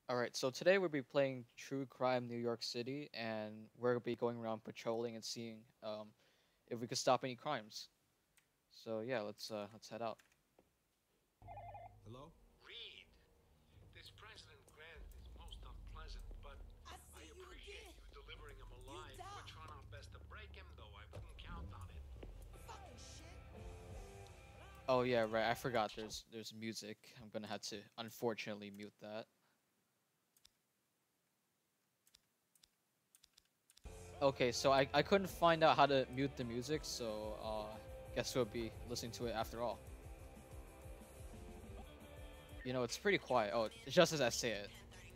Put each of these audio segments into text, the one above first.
All right, so today we'll be playing True Crime New York City, and we'll be going around patrolling and seeing if we could stop any crimes. So yeah, let's head out. Hello? Reed, this President Grant is most unpleasant, but I I see you appreciate again. you delivering him You alive. die. We're trying our best to break him, though I wouldn't count on it. Fucking shit. Oh yeah, right. I forgot there's music. I'm gonna have to unfortunately mute that. Okay, so I couldn't find out how to mute the music, so guess we'll be listening to it after all. You know, it's pretty quiet. Oh, just as I say it.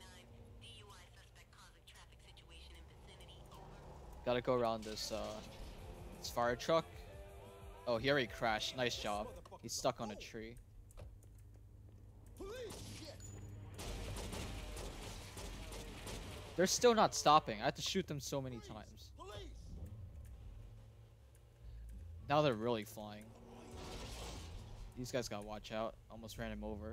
Gotta go around this fire truck. Oh, he already crashed. Nice job. He's stuck on a tree. Police. Shit. They're still not stopping. I had to shoot them so many times. Police. Now they're really flying. These guys gotta watch out. Almost ran him over.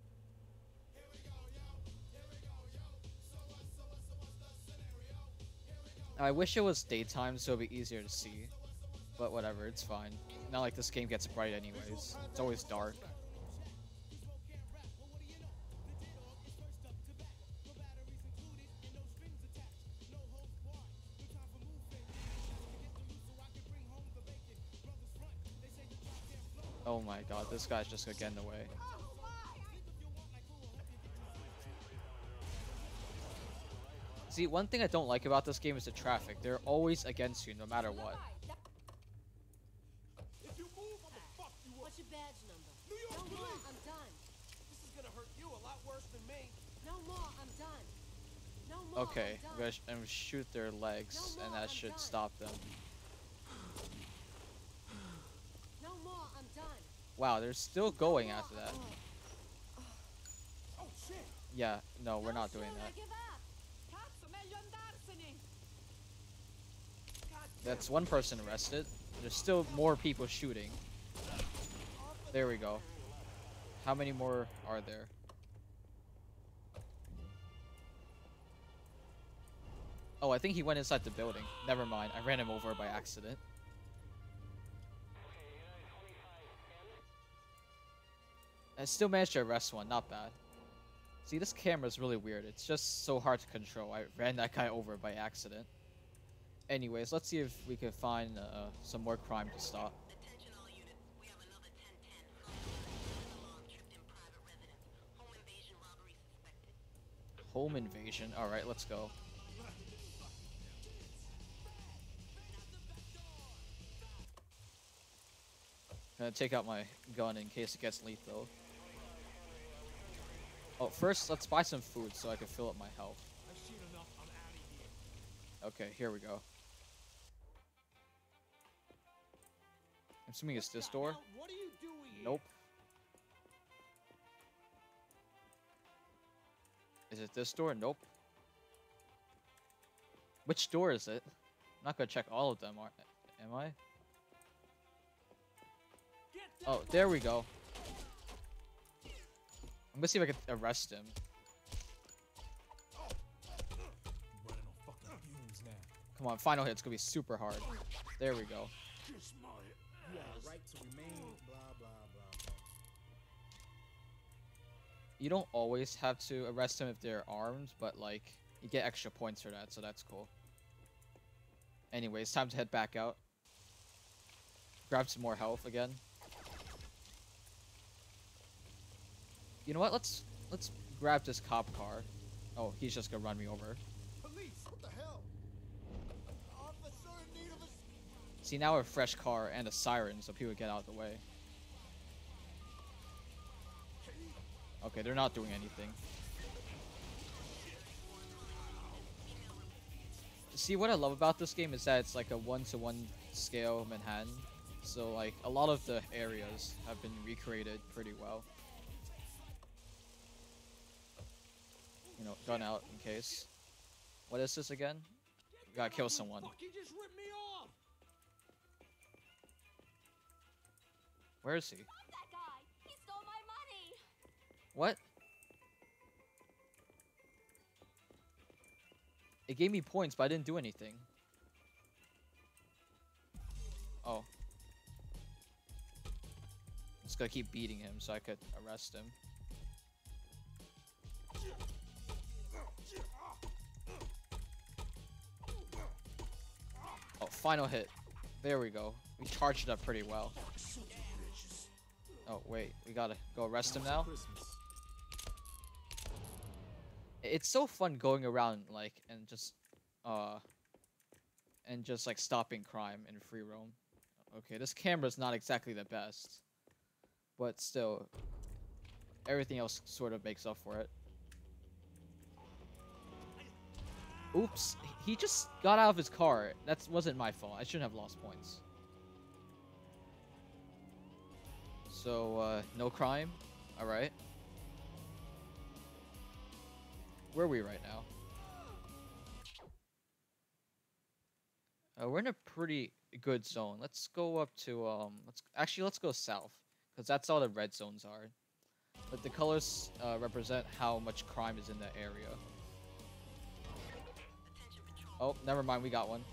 I wish it was daytime so it'd be easier to see. But whatever, it's fine. Not like this game gets bright anyways. It's always dark. Oh my god, this guy's just gonna get in the way. See, one thing I don't like about this game is the traffic. They're always against you no matter what. If you move, I'ma fuck you up. What's your badge number? New York No more, police. I'm done. This is gonna hurt you a lot worse than me. No more, I'm done. No more, Okay, I'm I'm done. gonna shoot their legs, No and more, that I'm should done. stop them. No more, I'm done. Wow, they're still going after that. Oh shit. Yeah, no, we're not doing Shoot, I that. give up. Cazzo, meglio andarsene. God That's one person arrested. There's still more people shooting. There we go. How many more are there? Oh, I think he went inside the building. Never mind, I ran him over by accident. I still managed to arrest one, not bad. See, this camera's really weird. It's just so hard to control. I ran that guy over by accident. Anyways, let's see if we can find some more crime to stop. Attention all units. We have another 1010 from alarm tripped in private residence. Home invasion robbery suspected. Home invasion. Alright, let's go. Gonna take out my gun in case it gets lethal. Oh, first, let's buy some food so I can fill up my health. I've seen enough. I'm out of here. Okay, here we go. I'm assuming it's this door. What are you doing here? Nope. Is it this door? Nope. Which door is it? I'm not gonna check all of them, am I? Get Oh, there we go. I'm gonna see if I can arrest him. Running on fucking fumes now. Come on, final hit. It's gonna be super hard. There we go. Kiss my You have a right to remain, blah, blah, blah. You don't always have to arrest him if they're armed, but like you get extra points for that, so that's cool. Anyways, time to head back out. Grab some more health again. You know what? Let's grab this cop car. Oh, he's just gonna run me over. police. What the hell? Officer in need of a See, now a fresh car and a siren, so people get out of the way. Okay, they're not doing anything. See, what I love about this game is that it's like a 1-to-1 scale Manhattan. So, like, a lot of the areas have been recreated pretty well. You know, gun out in case. What is this again? Gotta kill someone. Fuck, he just ripped me off. Where is he? Fuck that guy! He stole my money! What? It gave me points, but I didn't do anything. Oh. Just gotta keep beating him so I could arrest him. Oh, final hit. There we go. We charged it up pretty well. Oh, wait. We gotta go arrest him now? It's so fun going around, like, and just like, stopping crime in free roam. Okay, this camera's not exactly the best. But still, everything else sort of makes up for it. Oops, he just got out of his car. That wasn't my fault. I shouldn't have lost points. So, no crime? Alright. Where are we right now? We're in a pretty good zone. Let's go up to, let's go south. Because that's all the red zones are. But the colors represent how much crime is in that area. Oh, never mind, we got one.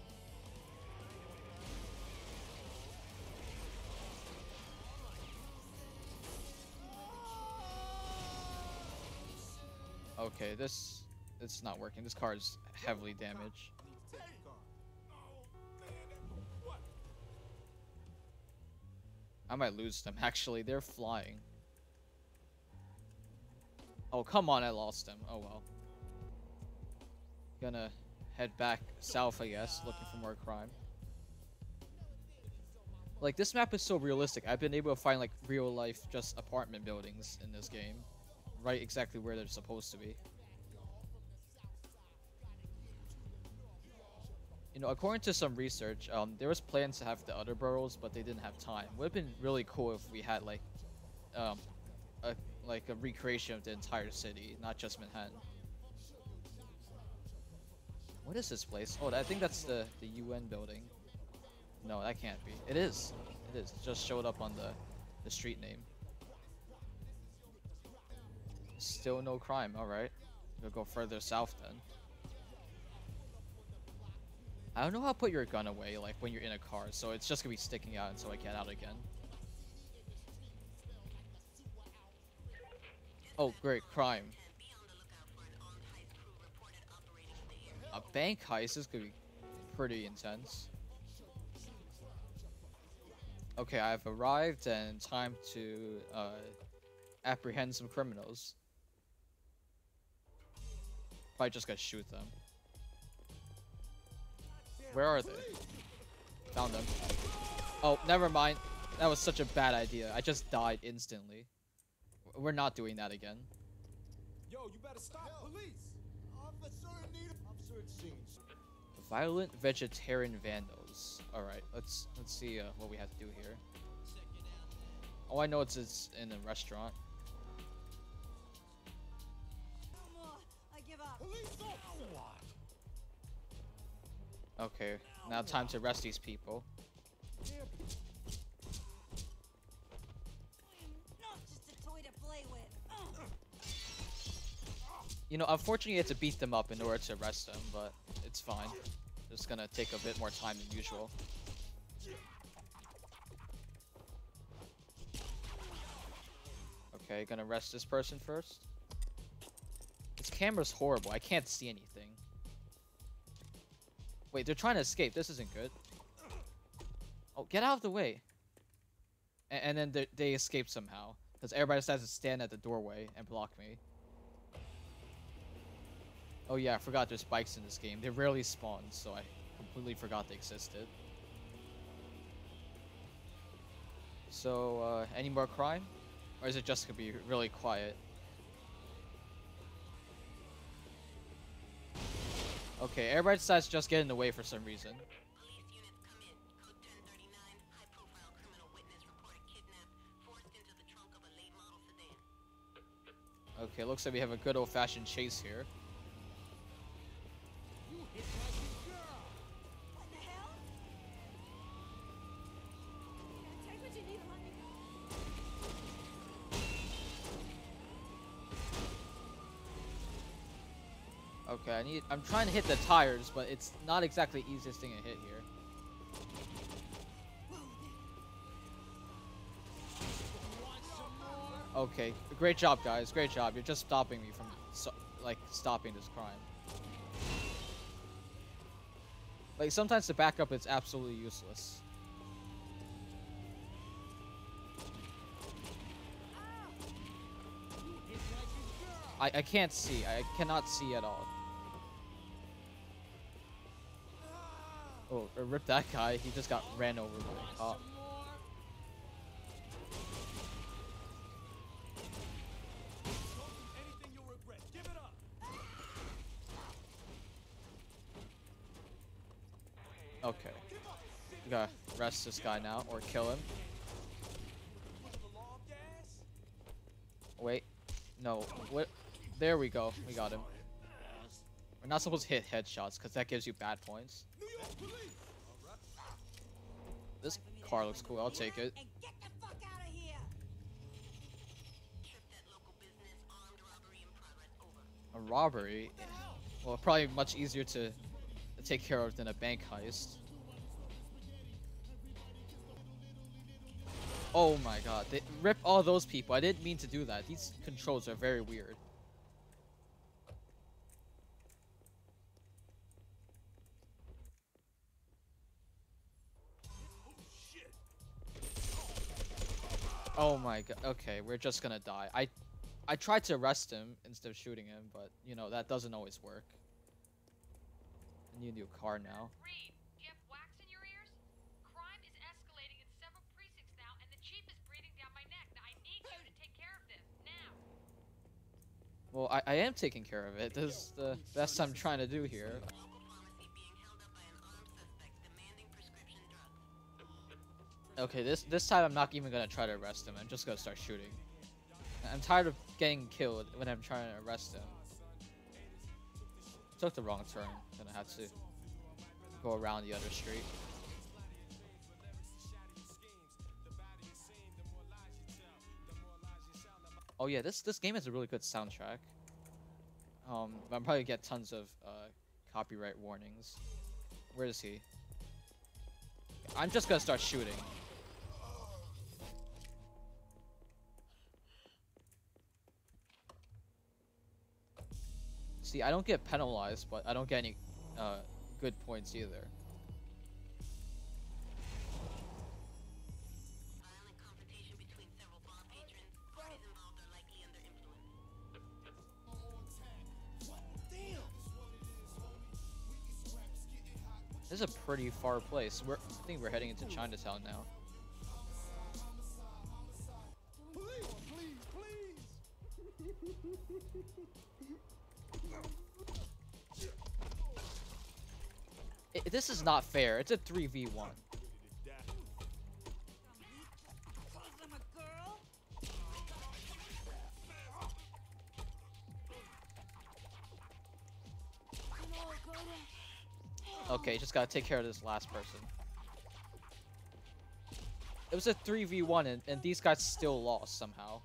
Okay, it's not working. This car is heavily damaged. I might lose them, actually. They're flying. Oh, come on, I lost them. Oh, well. Gonna head back south, I guess, looking for more crime. Like, this map is so realistic. I've been able to find, like, real-life just apartment buildings in this game. Right exactly where they're supposed to be. You know, according to some research, there was plans to have the other boroughs, but they didn't have time. Would have been really cool if we had like, a recreation of the entire city, not just Manhattan. What is this place? Oh, I think that's the UN building. No, that can't be. It is. It is. It just showed up on the street name. Still no crime. All right, we'll go further south then. I don't know how to put your gun away, like, when you're in a car, so it's just gonna be sticking out until I get out again. Oh, great, crime. A bank heist is gonna be pretty intense. Okay, I've arrived and time to, apprehend some criminals. Probably just gotta shoot them. Where are they? Found them. Oh, never mind. That was such a bad idea. I just died instantly. We're not doing that again. Yo, you better stop, police! Officer in need of... Officer, it seems. Violent vegetarian vandals. Alright, let's see what we have to do here. Oh, I know it's in a restaurant. I give up. Police officer! Okay, now time to arrest these people. Not just a toy to play with. You know, unfortunately, you have to beat them up in order to arrest them, but it's fine. It's gonna take a bit more time than usual. Okay, gonna arrest this person first. This camera's horrible. I can't see anything. Wait, they're trying to escape. This isn't good. Oh, get out of the way. And then they escape somehow. Because everybody decides to stand at the doorway and block me. Oh yeah, I forgot there's bikes in this game. They rarely spawn, so I completely forgot they existed. So, any more crime? Or is it just gonna be really quiet? Okay, everybody decides to just get in the way for some reason. Police units come in. Code 1039. High-profile criminal witness reported kidnapped, forced into the trunk of a late model sedan. Okay, looks like we have a good old-fashioned chase here. You hit my girl! What the hell? Take what you need and let me go. Okay, I'm trying to hit the tires, but it's not exactly the easiest thing to hit here. Okay, great job, guys. Great job. You're just stopping me from, stopping this crime. Like, sometimes the backup is absolutely useless. I can't see. I cannot see at all. Oh, rip that guy. He just got ran over by a cop. Okay. We gotta arrest this guy now, or kill him. Wait. No. What? There we go. We got him. We're not supposed to hit headshots, because that gives you bad points. This car looks cool. I'll take it. And get the fuck out of here! Trip that local business, armed robbery in progress, over. A robbery? Well, probably much easier to take care of than a bank heist. Oh my god, they rip all those people. I didn't mean to do that. These controls are very weird. Oh my god. Okay, we're just gonna die. I tried to arrest him instead of shooting him, but you know, that doesn't always work. I need a new car now. Reed, do you have wax in your ears? Crime is escalating in several precincts now, and the chief is breathing down my neck. Now, I need you to take care of this, now. Well, I am taking care of it. This is the best I'm trying to do here. Local pharmacy being held up by an armed suspect demanding prescription drugs. Okay, this time I'm not even gonna try to arrest him. I'm just gonna start shooting. I'm tired of getting killed when I'm trying to arrest him. Took the wrong turn. Gonna have to go around the other street. Oh yeah, this game has a really good soundtrack. I'm probably get tons of copyright warnings. Where is he? I'm just gonna start shooting. See, I don't get penalized, but I don't get any good points either. Violent confrontation between several bar patrons. Parties involved are likely under influence. This is a pretty far place. I think we're heading into Chinatown now. This is not fair. It's a 3v1. Okay, just gotta take care of this last person. It was a 3v1 and these guys still lost somehow.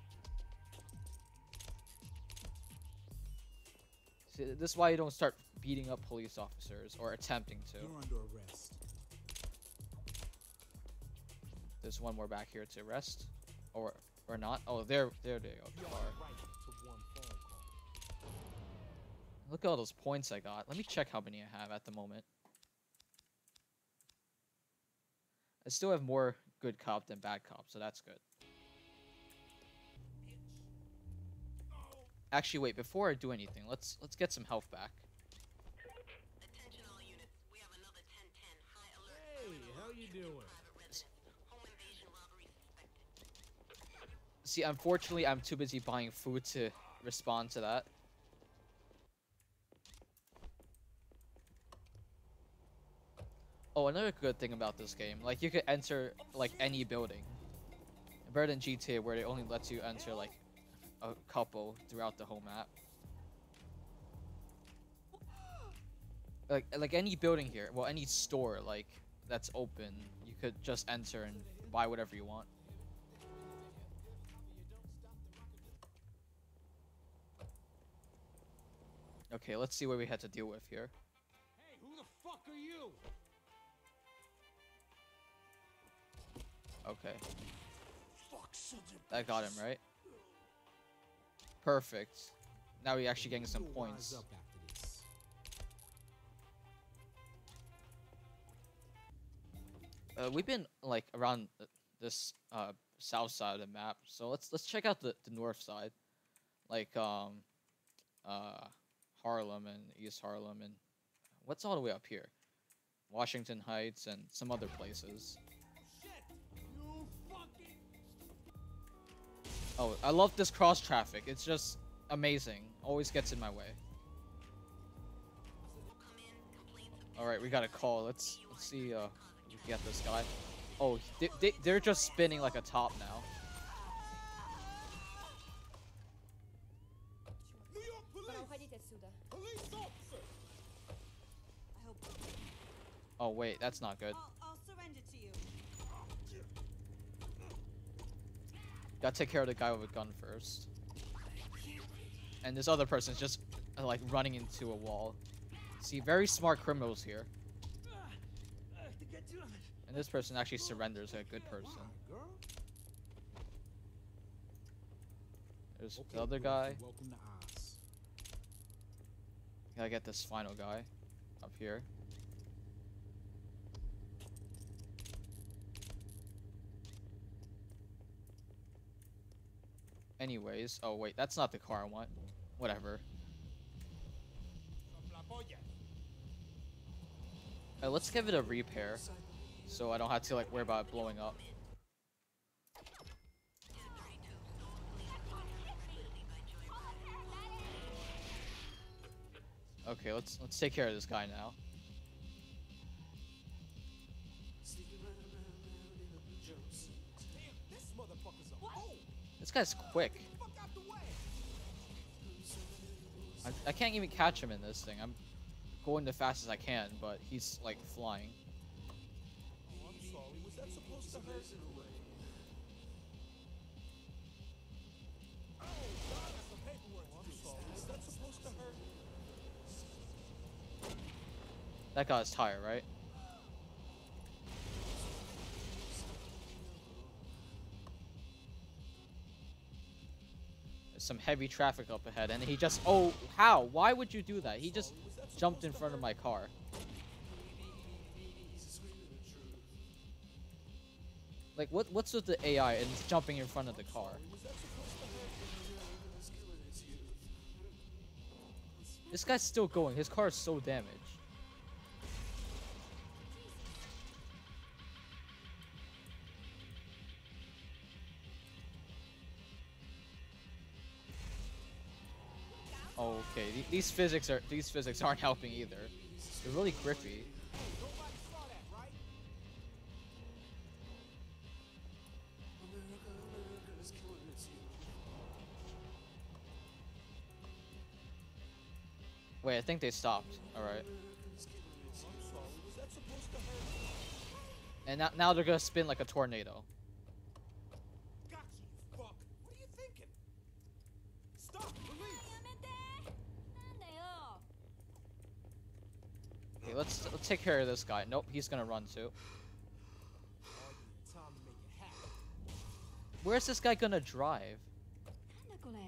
See, this is why you don't start beating up police officers, or attempting to. You're under arrest. There's one more back here to arrest. Or not. Oh, there they go. You Car. are right to one phone call. Look at all those points I got. Let me check how many I have at the moment. I still have more good cop than bad cop, so that's good. Actually, wait, before I do anything, let's get some health back. Attention all units. We have another 1010 high alert. Hey, how you doing? Private residence. Home invasion robbery suspected. See, unfortunately, I'm too busy buying food to respond to that. Oh, another good thing about this game, like, you could enter, like, any building. Better than GTA, where it only lets you enter, like, a couple throughout the whole map. Like any building here, well, any store, like, that's open, you could just enter and buy whatever you want. Okay, let's see what we had to deal with here. Hey, who the fuck are you? Okay, Fuck, son of a that got him, bitches. right? Perfect. Now we're actually getting some You'll points. wise up after this. We've been like around this south side of the map, so let's check out the north side, like Harlem and East Harlem, and what's all the way up here? Washington Heights and some other places. Shit! You fucking... Oh, I love this cross traffic. It's just amazing. Always gets in my way. All right, we got a call. Let's see. If we can get this guy. Oh, they're just spinning like a top now. New York Пора police! уходить отсюда. Police officer! I hope Oh wait, that's not good. I'll surrender to you. Gotta take care of the guy with a gun first. And this other person's just like running into a wall. See, very smart criminals here. And this person actually surrenders like a good person. Girl? There's Okay, the other good. guy. Welcome to Oz. Gotta get this final guy up here. Anyways, oh wait, that's not the car I want. Whatever. Let's give it a repair, so I don't have to like worry about it blowing up. Okay, let's take care of this guy now. This motherfucker's a hoe! This guy's quick. Fuck out the way! I can't even catch him in this thing. I'm going the fastest I can, but he's like flying. Oh, I'm sorry. Was that supposed to hurt? Oh, God, that's some paperwork. Oh, I'm sorry. Was that supposed to hurt? That got his tire, right? There's some heavy traffic up ahead, and he just... Oh, how? Why would you do that? He just jumped in front of my car. Like, what's with the AI and it's jumping in front of the car? This guy's still going. His car is so damaged. Oh, okay. These physics aren't helping either. They're really grippy. Nobody saw that, right? Wait, I think they stopped. All right. I'm sorry. Was that supposed to hurt? And now they're gonna spin like a tornado. Got you, fuck. What are you thinking? Stop, police! Okay, let's take care of this guy. Nope, he's gonna run too. All you need time to make it happen. Where's this guy gonna drive? なんだこれ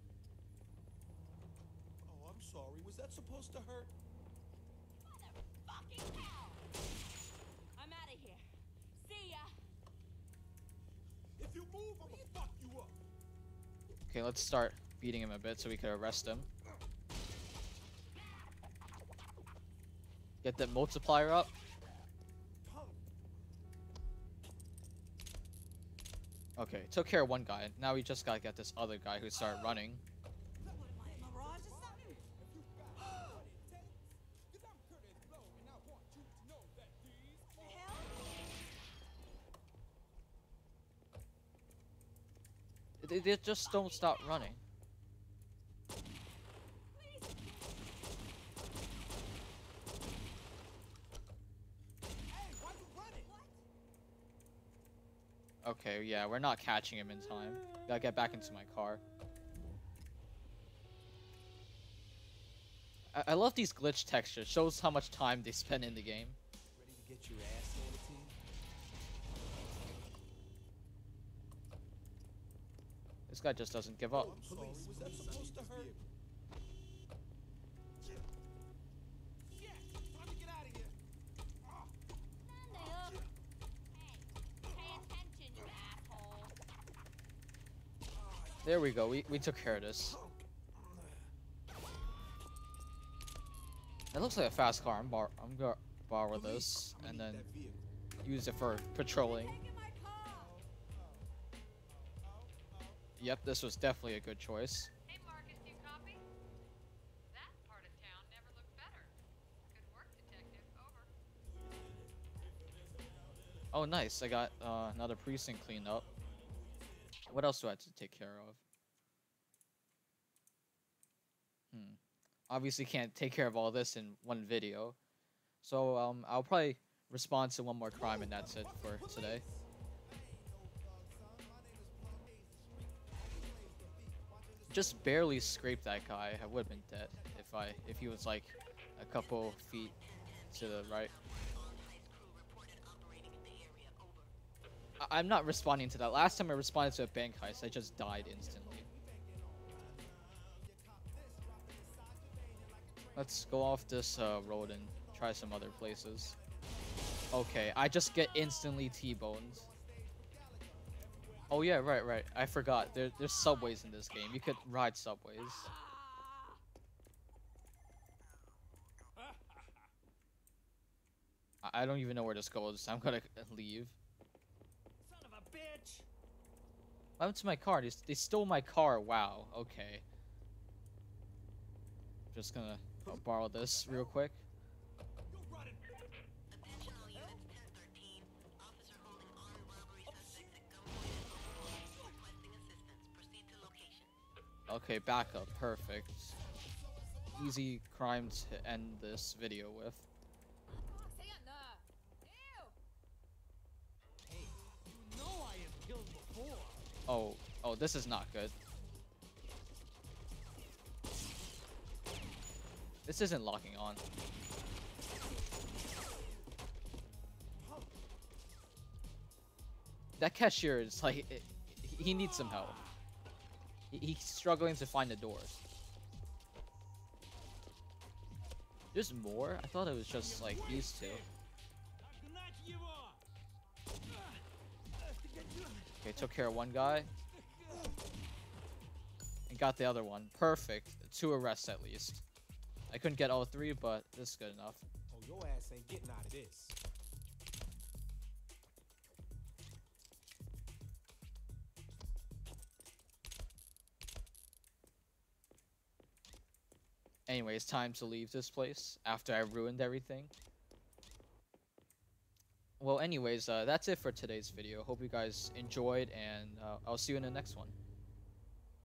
Oh, I'm sorry. Was that supposed to hurt? Fucking hell! I'm out of here. See ya. If you move, I'm gonna fuck you up. Okay, let's start beating him a bit so we can arrest him. Get that multiplier up. Punk. Okay, took care of one guy. Now we just gotta get this other guy who started running. What am I, a mirage or something? Cause I'm Curtis Blow, and I want you to know that these The hell? They just don't stop running. Hey, why you running? Okay, yeah, we're not catching him in time. Gotta get back into my car. I love these glitch textures. Shows how much time they spend in the game. Ready to get your ass handed to you? This guy just doesn't give up. I'm sorry, was that supposed to hurt? Shit! Time to get out of here! Pay attention, you asshole. There we go. We took care of this. It looks like a fast car. I'm gonna borrow this and then That vehicle. use it for patrolling. Taking my car. Yep, this was definitely a good choice. Hey, Marcus, do you copy? That part of town never looked better. Good work, detective. Over. Oh, nice. I got another precinct cleaned up. What else do I have to take care of? Obviously can't take care of all this in one video. So I'll probably respond to one more crime and that's it for today. Just barely scraped that guy. I would have been dead if he was like a couple feet to the right. I'm not responding to that. Last time I responded to a bank heist, I just died instantly. Let's go off this road and try some other places. Okay, I just get instantly T-boned. Oh yeah, right. I forgot. There's subways in this game. You could ride subways. I don't even know where this goes. I'm gonna leave. Son of a bitch! What happened to my car? They stole my car. Wow. Okay. Just gonna borrow this real quick. Attention all units 1013. Officer holding armed robbery suspects at gunpoint. Requesting assistance. Proceed to location. Okay, backup. Perfect. Easy crime to end this video with. Hey, you know I have killed before. Oh, this is not good. This isn't locking on. That cashier is like, he needs some help. He's struggling to find the doors. There's more? I thought it was just like these two. Okay, took care of one guy. And got the other one. Perfect. 2 arrests at least. I couldn't get all 3, but this is good enough. Oh, your ass ain't getting out of this. Anyways, time to leave this place after I ruined everything. Well, anyways, that's it for today's video. Hope you guys enjoyed, and I'll see you in the next one.